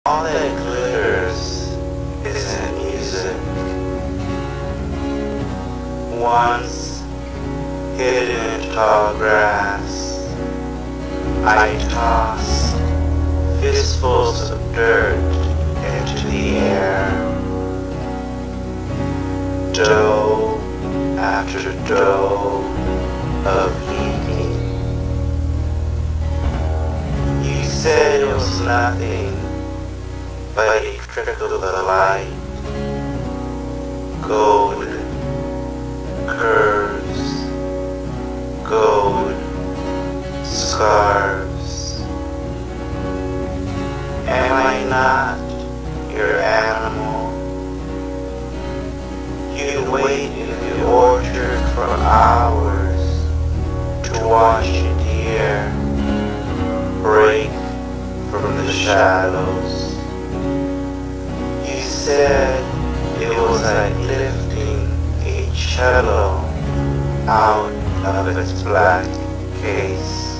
All that glitters isn't music. Once hidden in tall grass, I tossed fistfuls of dirt into the air. Dough after dough of heaping. You said it was nothing but a trickle of light, gold curves, gold scarves. Am I not your animal? You wait in the orchard for hours to watch a deer break from the shadows. You said it was like lifting a cello out of its black case.